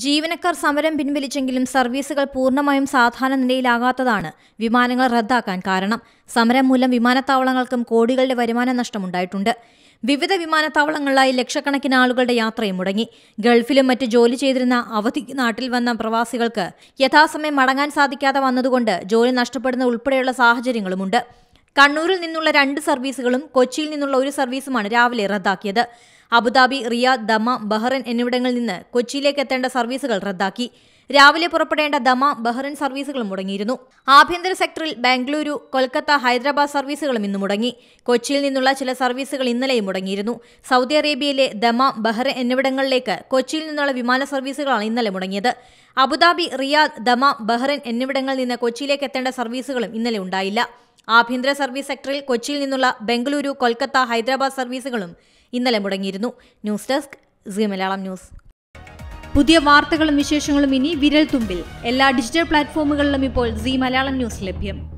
ജീവനക്കാർ സമരം പിൻവലിച്ചെങ്കിലും സർവീസുകൾ പൂർണ്ണമായും സാധാരണ നിലയിലാകാത്തതാണ് വിമാനങ്ങൾ റദ്ദാക്കാൻ കാരണം. സമരം മൂലം വിമാനത്താവളങ്ങൾക്കും കോടികളുടെ വരുമാന നഷ്ടമുണ്ടായിട്ടുണ്ട്. വിവിധ വിമാനത്താവളങ്ങളിലായി ലക്ഷക്കണക്കിന് ആളുകളുടെ യാത്രയും മുടങ്ങി. ഗൾഫിലും മറ്റ് ജോലി ചെയ്തിരുന്ന അവധിക്ക് നാട്ടിൽ വന്ന പ്രവാസികൾക്ക് യഥാസമയം മടങ്ങാൻ സാധിക്കാതെ വന്നതുകൊണ്ട് ജോലി നഷ്ടപ്പെടുന്ന ഉൾപ്പെടെയുള്ള സാഹചര്യങ്ങളുമുണ്ട്. കണ്ണൂരിൽ നിന്നുള്ള 2 സർവീസുകളും കൊച്ചിയിൽ നിന്നുള്ള 1 സർവീസുമാണ് രാവിലെ റദ്ദാക്കിയത്. അബുദാബി, റിയാദ്, ദമാം, ബഹ്റൈൻ എന്നിവിടങ്ങളിൽ നിന്ന് കൊച്ചിയിലേക്ക് എത്തേണ്ട സർവീസുകൾ റദ്ദാക്കി. രാവിലെ പുറപ്പെടേണ്ട ദമാം, ബഹ്റൈൻ സർവീസുകൾ മുടങ്ങിയിരുന്നു. ആഭ്യന്തര സെക്ടറിൽ ബാംഗ്ലൂരു, കൊൽക്കത്ത, ഹൈദരാബാദ് സർവീസുകളും ഇന്ന് മുടങ്ങി. കൊച്ചിയിൽ നിന്നുള്ള ചില സർവീസുകൾ ഇന്നലെയും മുടങ്ങിയിരുന്നു. സൗദി അറേബ്യയിലെ ദമാം, ബഹ്റൈൻ എന്നിവിടങ്ങളിലേക്ക് കൊച്ചിയിൽ നിന്നുള്ള വിമാന സർവീസുകളാണ് ഇന്നലെ മുടങ്ങിയത്. അബുദാബി, റിയാദ്, ദമാം, ബഹ്റൈൻ എന്നിവിടങ്ങളിൽ നിന്ന് കൊച്ചിയിലേക്ക് എത്തേണ്ട സർവീസുകളും ഇന്നലെ ഉണ്ടായില്ല. ആഭ്യന്തര സർവീസ് സെക്ടറിൽ കൊച്ചിയിൽ നിന്നുള്ള ബംഗളൂരു, കൊൽക്കത്ത, ഹൈദരാബാദ് സർവീസുകളും ഇന്നലെ മുടങ്ങിയിരുന്നു. News desk Zee Malayalam news. പുതിയ വാർത്തകളും വിശേഷങ്ങളും ഇനി വിരൽ തുമ്പിൽ. എല്ലാ ഡിജിറ്റൽ പ്ലാറ്റ്ഫോമുകളിലും ഇപ്പോൾ സീ മലയാളം ന്യൂസ് ലഭ്യം.